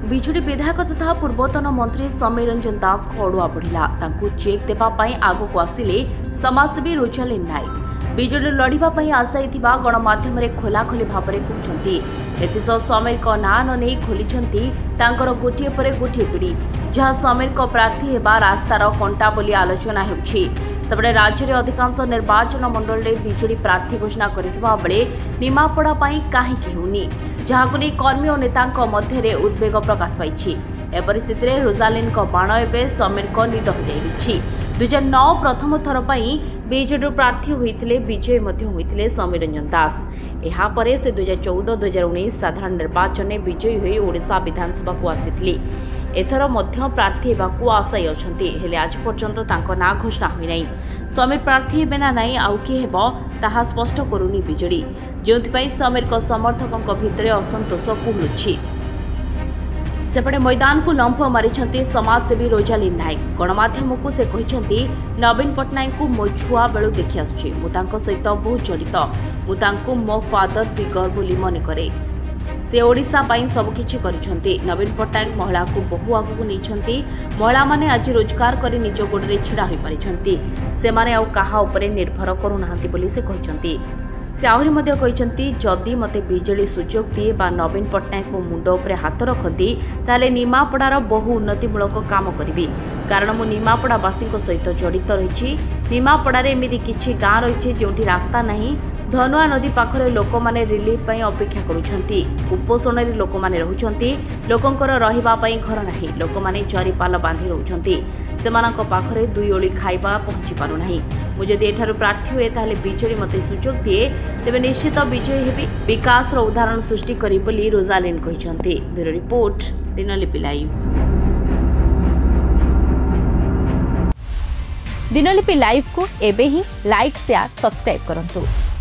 विजेडी विधायक तथा पूर्वतन मंत्री समीर रंजन दास को अड़ुआ बढ़िला चेक देवाई आग को आसिले समाजसेवी रोजालिन नायक विजेडी लड़ाई आशायी गणमाध्यम खोलाखोली भाव में कहते एसह समीर का ना न नहीं खोली गोटे पर गोटे पीढ़ी जहाँ समीर को प्रार्थी होगा रास्तार कंटा बोली आलोचना होपटे राज्य में अधिकांश निर्वाचन मंडल में विजेडी प्रार्थी घोषणा करथिबा बेले निमापड़ा कहीं होनी जहां नहीं कर्मी और नेता मध्य उद्वेग प्रकाश पाई परिस्थिति में रोजालिन बाण एवं समीर को निद हो जाई 2009 प्रथम थर बीजेडी प्रार्थी होते विजय होते समीर रंजन दास यापर से 2014-2019 साधारण निर्वाचन में विजयी हुई ओडिशा विधानसभा को आसी एथर मध्य प्रार्थी होगाकू आशायी अच्छे हेले आज पर्यंत ना घोषणा होना समीर प्रार्थी हे ना नाई आउ किए हेब ताहा स्पष्ट करूनी विजेडी जो समीर को समर्थकों भितर असंतोष कुहुलुछि सेपटे मैदान को लंफ मारी समाजसेवी रोजालिन नायक गणमाध्यम को से कहते नवीन पट्टनायक को मो छुआ बेलू देखि आसुछि मु तांको सहित बहुत जड़ित मु तांको मो फादर फिगर बोली मन करे से ओडिशा पाई सबकिछि करिसेंती नवीन पट्टनायक महिला को बहु आगु नहीं महिला माने आज रोजगार करी निज गोड़े छिड़ा होई परिछंती से माने आ कहा उपरे निर्भर करूनाहांती बोली से कहचंती से आहरी मध्य कहचंती जदि मते बिजेडी सुजोग दिए बा नवीन पट्टनायक मो मुंड उपरे हाथ रखती ताले निमापड़ार बहु उन्नतिमूलक काम करी कारण मु निमापड़ावासी सहित जड़ित रही निमापड़ारे एमिति किछि गाँ रही जोठी रास्ता नहीं धनुआ नदी पाखरे लोक माने रिलीफ पई अपेक्षा करूछंती कुपोषण रे लोक माने रहउछंती लोकंकर रहिबा पई घर नाही लोक माने चरीपाल बांधी रहउछंती सेमानक पाखरे दुई ओली खाइबा पहुंची पारु नाही मु जदि एठारु प्रार्थी हुए ताले बिजेडी मते सुजोग दिए तेबे निश्चित विजय हेबी विकास रो उदाहरण सृष्टि करी बोली रोजालिन कहिसंती bureau report Dinalipi live. Dinalipi live को एबे ही लाइक शेयर सब्सक्राइब करंतु।